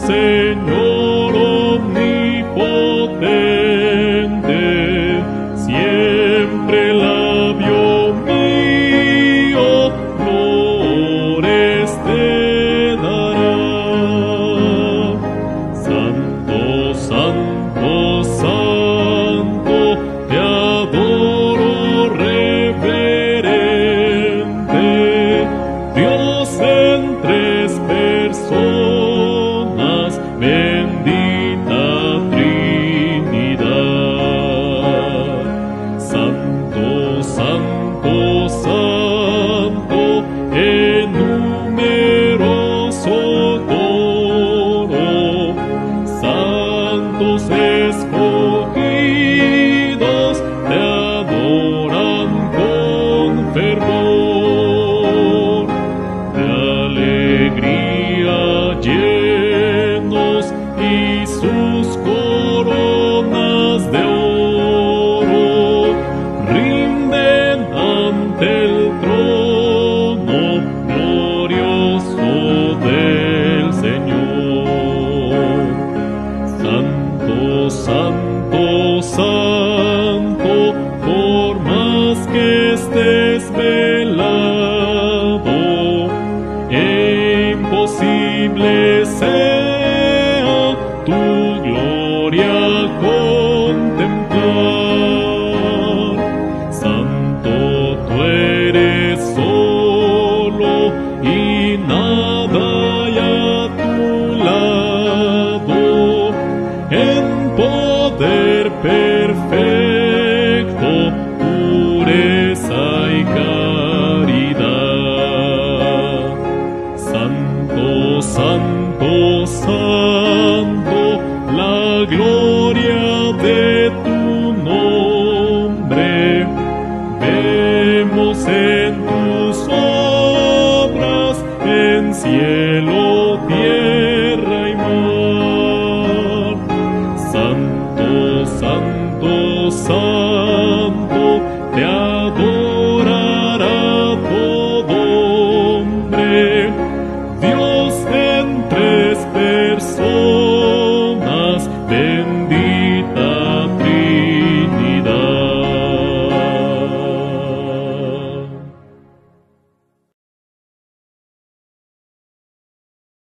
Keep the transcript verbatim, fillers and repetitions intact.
Señor omnipotente, siempre labio mío flores te dará. Santo, santo, santo, te adoro reverente, Dios en tres personas, bendita Trinidad. Santo, santo, santo, en numeroso coro, santos escogidos te adoran con fervor. De alegría llenos y sus coronas de oro rinden ante el trono glorioso del Señor. Santo, santo, santo, por más que estés velado, imposible sea tu gloria contemplar. Santo, tú eres solo y nada hay a tu lado, en poder perfecto, pureza y caridad. Santo, santo, santo.